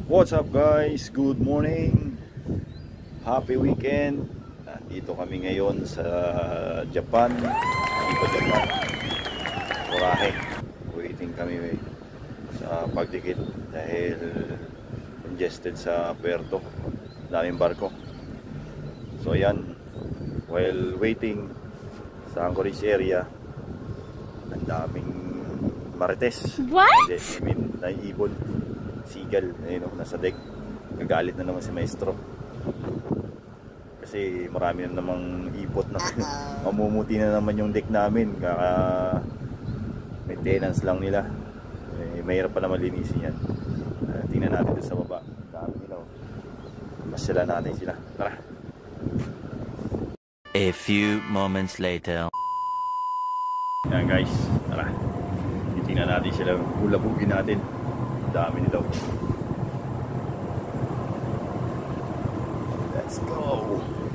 What's up guys? Good morning. Happy weekend. Nandito kami ngayon sa Japan. Dito Japan. Korahe. Waiting kami sa pagdikit dahil congested sa puerto. Daming barko. So ayan, while waiting sa Anchorage area, ang daming marites. What? I mean, naiibon. Seagull, ayun, nasa deck. Gagalit na naman si maestro kasi marami na namang ipot na mamumuti na naman yung deck namin, kaka maintenance lang nila. Mahirap pa naman linisin yan. Tingnan natin doon sa baba, dami nila. Masala natin sila, tara. A few moments later. Yan guys, tara, tingnan natin sila. Bulabugin natin, dami nila. Let's go.